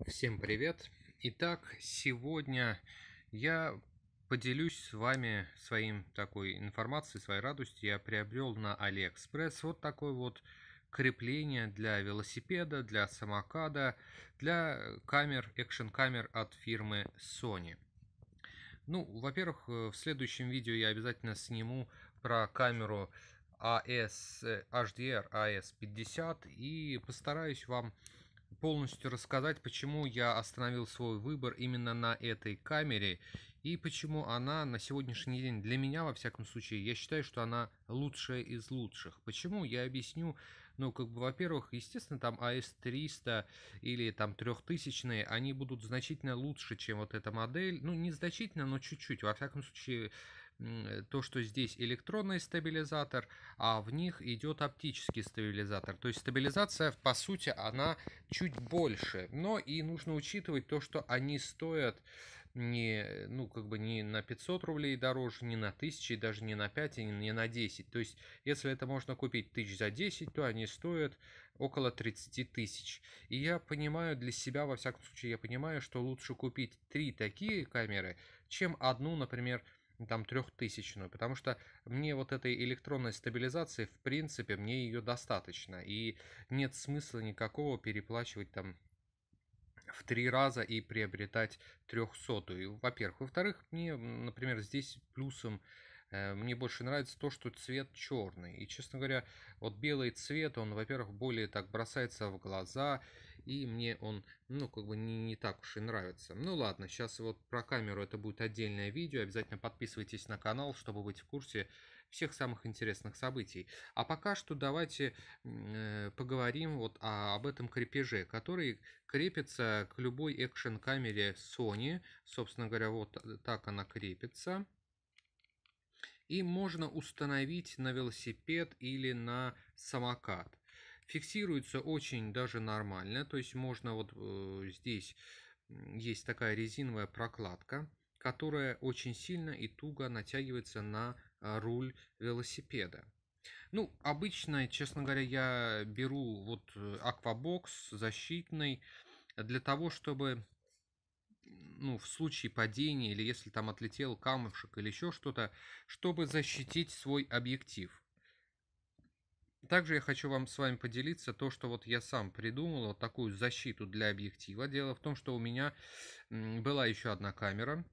Всем привет! Итак, сегодня я поделюсь с вами своим такой информацией, своей радостью. Я приобрел на AliExpress вот такое вот крепление для велосипеда, для самокада, для камер, экшн-камер от фирмы Sony. Ну, во-первых, в следующем видео я обязательно сниму про камеру HDR AS50 и постараюсь вам полностью рассказать, почему я остановил свой выбор именно на этой камере и почему она на сегодняшний день для меня, во всяком случае, я считаю, что она лучшая из лучших. Почему? Я объясню. Ну, как бы, во-первых, естественно, там AS300 или там 3000, они будут значительно лучше, чем вот эта модель. Ну, не значительно, но чуть-чуть. Во всяком случае, то, что здесь электронный стабилизатор, а в них идет оптический стабилизатор. То есть стабилизация, по сути, она чуть больше. Но и нужно учитывать то, что они стоят не, ну, как бы не на 500 рублей дороже, не на 1000, даже не на 5, и не на 10. То есть, если это можно купить тысяч за 10, то они стоят около 30 тысяч. И я понимаю для себя, во всяком случае, я понимаю, что лучше купить 3 такие камеры, чем одну, например, там 3000, потому что мне вот этой электронной стабилизации, в принципе, мне ее достаточно, и нет смысла никакого переплачивать там в 3 раза и приобретать 300-ю, во-первых. Во-вторых, мне, например, здесь плюсом мне больше нравится то, что цвет черный. И, честно говоря, вот белый цвет, он, во-первых, более так бросается в глаза, и мне он, ну, как бы не так уж и нравится. Ну, ладно, сейчас вот про камеру это будет отдельное видео. Обязательно подписывайтесь на канал, чтобы быть в курсе всех самых интересных событий. А пока что давайте поговорим вот об этом крепеже, который крепится к любой экшн-камере Sony. Собственно говоря, вот так она крепится. И можно установить на велосипед или на самокат. Фиксируется очень даже нормально. То есть можно вот здесь есть такая резиновая прокладка, которая очень сильно и туго натягивается на руль велосипеда. Ну, обычно, честно говоря, я беру вот аквабокс защитный для того, чтобы, ну, в случае падения или если там отлетел камушек или еще что-то, чтобы защитить свой объектив. Также я хочу вам с вами поделиться то, что вот я сам придумал вот такую защиту для объектива. Дело в том, что у меня была еще одна камера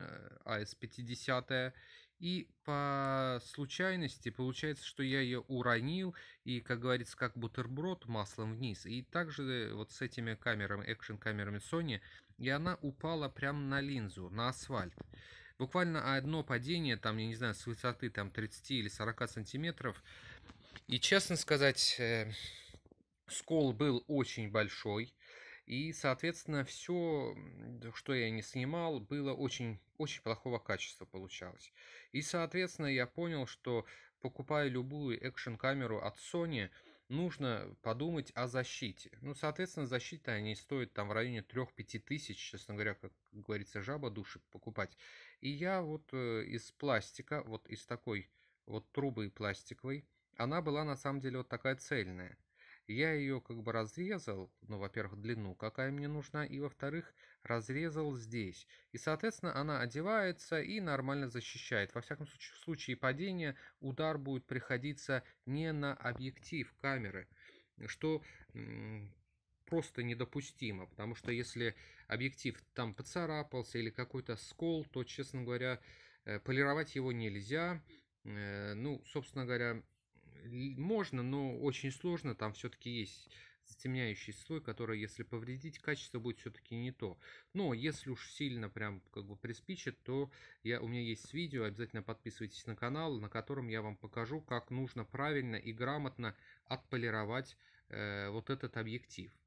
AS50, и по случайности получается, что я ее уронил, и, как говорится, как бутерброд маслом вниз. И также вот с этими камерами, экшн-камерами Sony, и она упала прямо на линзу, на асфальт. Буквально одно падение, там, я не знаю, с высоты там 30 или 40 сантиметров, и, честно сказать, скол был очень большой, и, соответственно, все, что я не снимал, было очень, очень плохого качества получалось. И, соответственно, я понял, что, покупая любую экшн-камеру от Sony, нужно подумать о защите. Ну, соответственно, защита, они стоят там в районе 3-5 тысяч, честно говоря, как говорится, жаба душит покупать. И я вот из пластика, вот из такой вот трубы пластиковой, она была на самом деле вот такая цельная. Я ее как бы разрезал, ну, во-первых, длину, какая мне нужна, и, во-вторых, разрезал здесь. И, соответственно, она одевается и нормально защищает. Во всяком случае, в случае падения удар будет приходиться не на объектив камеры, что просто недопустимо, потому что если объектив там поцарапался или какой-то скол, то, честно говоря, полировать его нельзя. Ну, собственно говоря, можно, но очень сложно. Там все-таки есть затемняющий слой, который, если повредить, качество будет все-таки не то. Но если уж сильно прям как бы приспичит, то у меня есть видео, обязательно подписывайтесь на канал, на котором я вам покажу, как нужно правильно и грамотно отполировать вот этот объектив.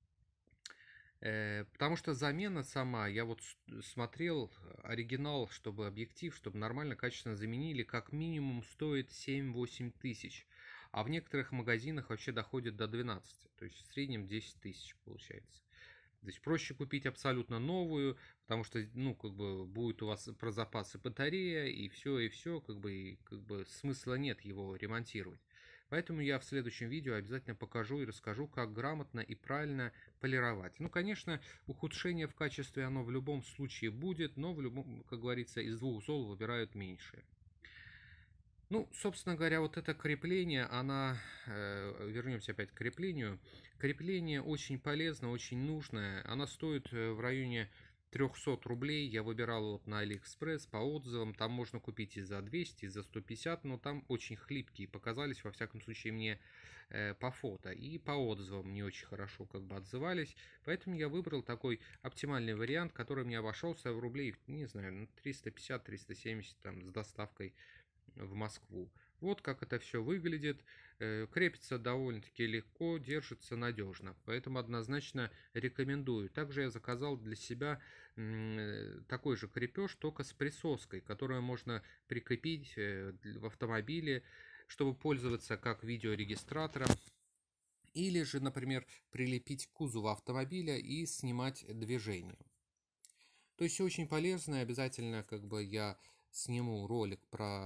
Потому что замена сама, я вот смотрел оригинал, чтобы объектив, чтобы нормально, качественно заменили, как минимум стоит 7-8 тысяч. А в некоторых магазинах вообще доходит до 12. То есть в среднем 10 тысяч получается. То есть проще купить абсолютно новую, потому что, ну, как бы будет у вас про запасы батарея, и все, как бы смысла нет его ремонтировать. Поэтому я в следующем видео обязательно покажу и расскажу, как грамотно и правильно полировать. Ну, конечно, ухудшение в качестве оно в любом случае будет, но в любом, как говорится, из двух зол выбирают меньшее. Ну, собственно говоря, вот это крепление, вернемся опять к креплению. Крепление очень полезно, очень нужное. Она стоит в районе 300 рублей. Я выбирал вот на Алиэкспресс по отзывам. Там можно купить и за 200, и за 150, но там очень хлипкие показались, во всяком случае, мне по фото. И по отзывам не очень хорошо как бы отзывались. Поэтому я выбрал такой оптимальный вариант, который мне обошелся в рублей, не знаю, 350-370 там с доставкой в Москву. Вот как это все выглядит. Крепится довольно-таки легко, держится надежно. Поэтому однозначно рекомендую. Также я заказал для себя такой же крепеж, только с присоской, которую можно прикрепить в автомобиле, чтобы пользоваться как видеорегистратором. Или же, например, прилепить к кузову автомобиля и снимать движение. То есть очень полезно, и обязательно как бы я сниму ролик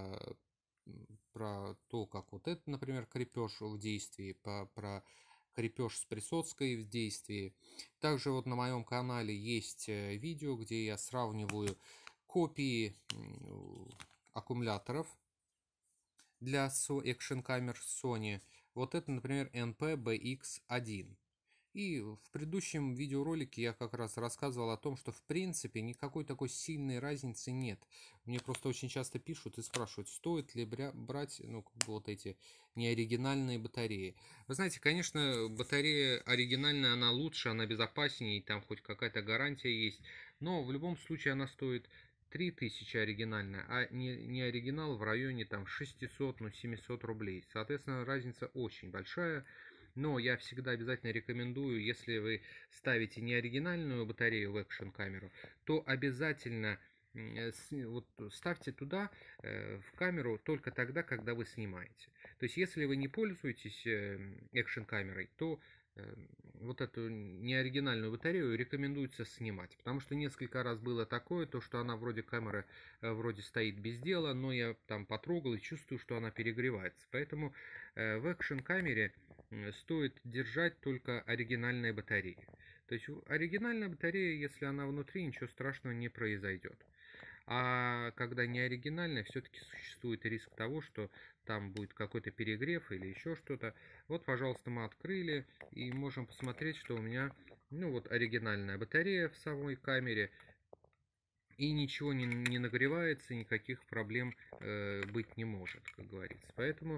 про то, как вот это, например, крепеж в действии, про крепеж с присоской в действии. Также вот на моем канале есть видео, где я сравниваю копии аккумуляторов для экшен камер Sony. Вот это, например, NP-BX1. И в предыдущем видеоролике я как раз рассказывал о том, что в принципе никакой такой сильной разницы нет. Мне просто очень часто пишут и спрашивают, стоит ли брать, ну, как бы вот эти неоригинальные батареи. Вы знаете, конечно, батарея оригинальная, она лучше, она безопаснее, там хоть какая-то гарантия есть. Но в любом случае она стоит 3000 оригинальная, а не оригинал в районе там 600, ну 700 рублей. Соответственно, разница очень большая. Но я всегда обязательно рекомендую, если вы ставите не оригинальную батарею в экшн-камеру, то обязательно вот ставьте туда в камеру только тогда, когда вы снимаете. То есть, если вы не пользуетесь экшн-камерой, то вот эту неоригинальную батарею рекомендуется снимать, потому что несколько раз было такое, то что она вроде камера вроде стоит без дела, но я там потрогал и чувствую, что она перегревается. Поэтому в экшн-камере стоит держать только оригинальные батареи. То есть оригинальная батарея, если она внутри, ничего страшного не произойдет. А когда не оригинальная, все-таки существует риск того, что там будет какой-то перегрев или еще что-то. Вот, пожалуйста, мы открыли и можем посмотреть, что у меня, ну вот, оригинальная батарея в самой камере. И ничего не нагревается, никаких проблем быть не может, как говорится. Поэтому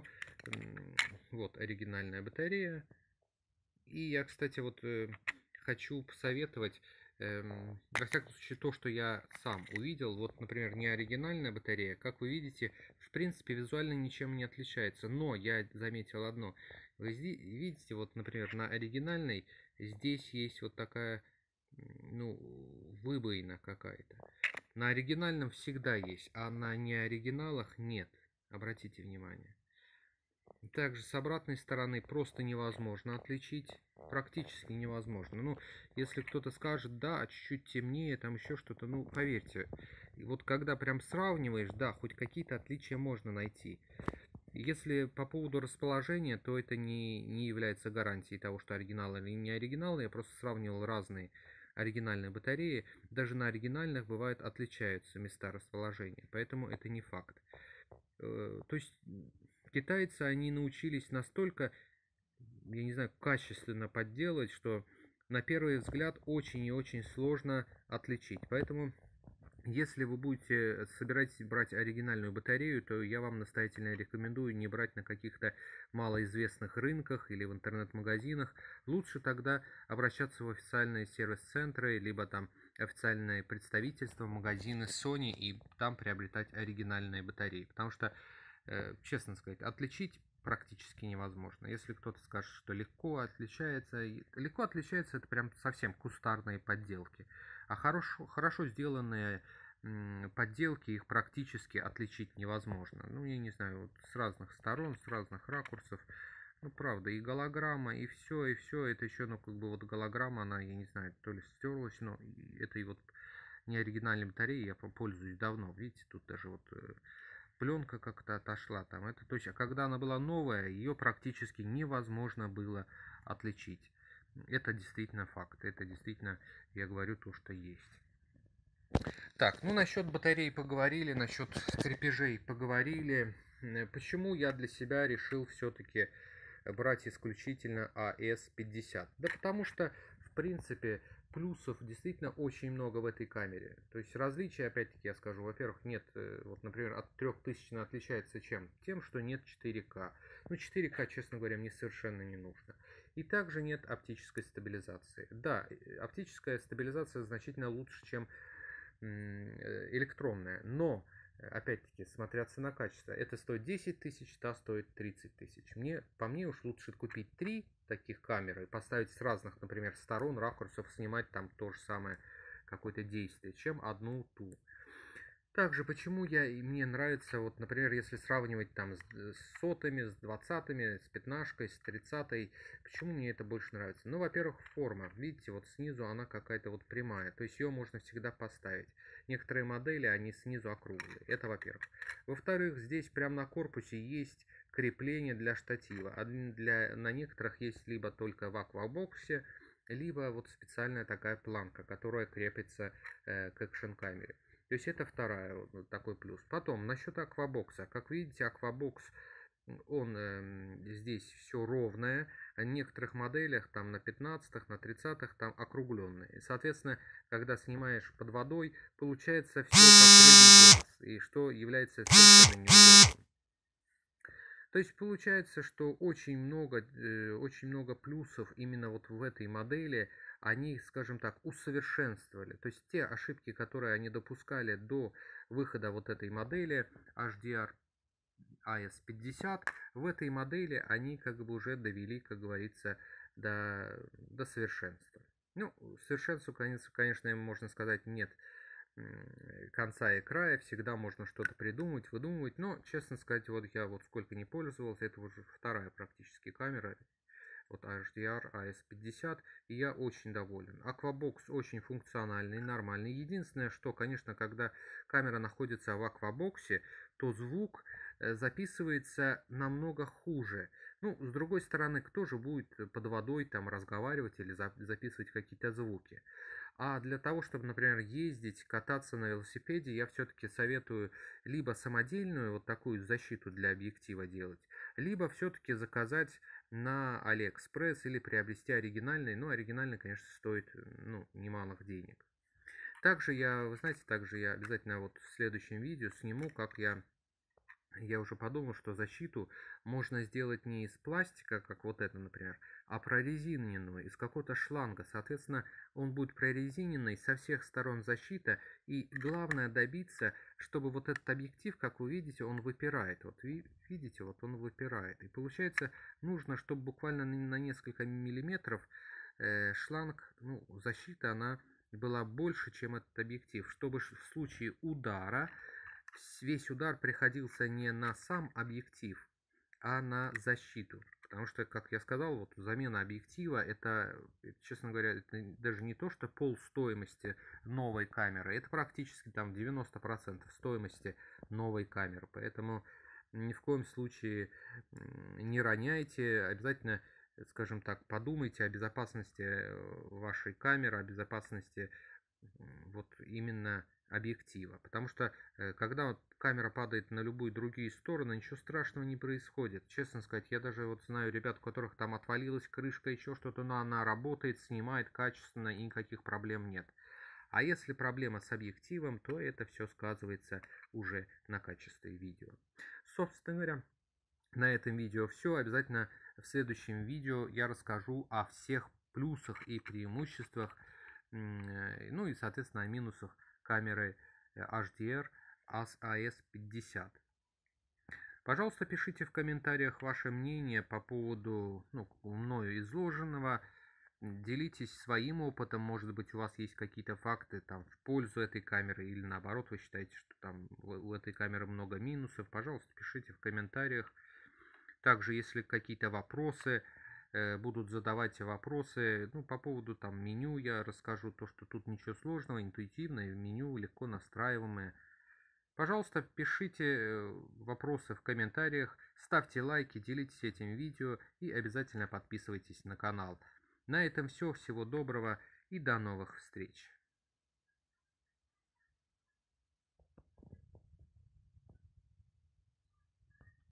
вот оригинальная батарея. И я, кстати, вот хочу посоветовать, во всяком случае, то, что я сам увидел. Вот, например, не оригинальная батарея, как вы видите, в принципе, визуально ничем не отличается. Но я заметил одно. Вы видите, вот, например, на оригинальной здесь есть вот такая, ну, выбоина какая-то. На оригинальном всегда есть, а на неоригиналах нет. Обратите внимание. Также с обратной стороны просто невозможно отличить. Практически невозможно. Ну, если кто-то скажет, да, чуть-чуть темнее, там еще что-то, ну, поверьте, вот когда прям сравниваешь, да, хоть какие-то отличия можно найти. Если по поводу расположения, то это не является гарантией того, что оригинал или не оригинал. Я просто сравнивал разные оригинальные батареи. Даже на оригинальных бывает отличаются места расположения, поэтому это не факт. То есть китайцы, они научились настолько, я не знаю, качественно подделать, что на первый взгляд очень и очень сложно отличить. Поэтому, если вы будете собираетесь брать оригинальную батарею, то я вам настоятельно рекомендую не брать на каких-то малоизвестных рынках или в интернет-магазинах. Лучше тогда обращаться в официальные сервис-центры, либо там официальные представительства, магазины Sony и там приобретать оригинальные батареи. Потому что, честно сказать, отличить практически невозможно. Если кто-то скажет, что легко отличается это прям совсем кустарные подделки. А хорошо сделанные подделки, их практически отличить невозможно. Ну, я не знаю, вот с разных сторон, с разных ракурсов. Ну, правда, и голограмма, и все, это еще, ну, как бы вот голограмма, она, я не знаю, то ли стерлась, но это и вот не оригинальной батареей, я пользуюсь давно. Видите, тут даже вот пленка как-то отошла там. Это, то есть, а когда она была новая, ее практически невозможно было отличить. Это действительно факт. Это действительно, я говорю, то, что есть. Так, ну насчет батарей поговорили, насчет крепежей поговорили. Почему я для себя решил все-таки брать исключительно AS50? Да потому что, в принципе, плюсов действительно очень много в этой камере. То есть различия, опять-таки, я скажу, во-первых, нет, вот, например, от 3000 она отличается чем? Тем, что нет 4К. Ну, 4К, честно говоря, мне совершенно не нужно. И также нет оптической стабилизации. Да, оптическая стабилизация значительно лучше, чем электронная, но опять-таки, смотря цена-качество, это стоит 10 тысяч, та стоит 30 тысяч. По мне уж лучше купить 3 таких камеры и поставить с разных, например, сторон, ракурсов, снимать там то же самое какое-то действие, чем одну ту. Также, почему мне нравится, вот, например, если сравнивать там с сотами, с двадцатыми, с пятнашкой, с тридцатой, почему мне это больше нравится? Ну, во-первых, форма. Видите, вот снизу она какая-то вот прямая, то есть ее можно всегда поставить. Некоторые модели, они снизу округлые, это во-первых. Во-вторых, здесь прямо на корпусе есть крепление для штатива. На некоторых есть либо только в аквабоксе, либо вот специальная такая планка, которая крепится к экшн-камере. То есть это вот такой плюс. Потом, насчет аквабокса. Как видите, аквабокс, он здесь все ровное. А в некоторых моделях, там на 15-х, на 30-х, там округленные. И, соответственно, когда снимаешь под водой, получается все как рыбий глаз. И что является совершенно неудобным. То есть получается, что очень много плюсов именно вот в этой модели, они, скажем так, усовершенствовали. То есть те ошибки, которые они допускали до выхода вот этой модели HDR AS50, в этой модели они как бы уже довели, как говорится, до совершенства. Ну, совершенству, конечно, можно сказать, нет конца и края, всегда можно что-то придумать, выдумывать, но, честно сказать, вот я вот сколько не пользовался, это уже вторая практически камера, вот HDR AS50, и я очень доволен. Aquabox очень функциональный, нормальный. Единственное, что, конечно, когда камера находится в аквабоксе, то звук записывается намного хуже. Ну, с другой стороны, кто же будет под водой там разговаривать или записывать какие-то звуки? А для того, чтобы, например, ездить, кататься на велосипеде, я все-таки советую либо самодельную вот такую защиту для объектива делать, либо все-таки заказать на Алиэкспресс или приобрести оригинальный. Ну, оригинальный, конечно, стоит ну, немалых денег. Вы знаете, также я обязательно вот в следующем видео сниму, как я уже подумал, что защиту можно сделать не из пластика, как вот это, например, а прорезиненную, из какого-то шланга. Соответственно, он будет прорезиненный, со всех сторон защита. И главное добиться, чтобы вот этот объектив, как вы видите, он выпирает. Вот видите, вот он выпирает. И получается, нужно, чтобы буквально на несколько миллиметров шланг, ну, защита, она была больше, чем этот объектив, чтобы в случае удара весь удар приходился не на сам объектив, а на защиту. Потому что, как я сказал, вот замена объектива, это, честно говоря, это даже не то, что пол стоимости новой камеры, это практически там 90% стоимости новой камеры. Поэтому ни в коем случае не роняйте, обязательно, скажем так, подумайте о безопасности вашей камеры, о безопасности вот именно объектива. Потому что когда вот камера падает на любые другие стороны, ничего страшного не происходит. Честно сказать, я даже вот знаю ребят, у которых там отвалилась крышка, еще что-то, но она работает, снимает качественно и никаких проблем нет. А если проблема с объективом, то это все сказывается уже на качестве видео. Собственно говоря, на этом видео все. Обязательно в следующем видео я расскажу о всех плюсах и преимуществах, ну и, соответственно, о минусах камеры HDR AS50. Пожалуйста, пишите в комментариях ваше мнение по поводу мною изложенного. Делитесь своим опытом, может быть, у вас есть какие-то факты там в пользу этой камеры или наоборот, вы считаете, что там у этой камеры много минусов. Пожалуйста, пишите в комментариях. Также, если какие-то вопросы, будут задавать вопросы, ну, по поводу там меню, я расскажу то, что тут ничего сложного, интуитивное меню, легко настраиваемое. Пожалуйста, пишите вопросы в комментариях, ставьте лайки, делитесь этим видео и обязательно подписывайтесь на канал. На этом все. Всего доброго и до новых встреч.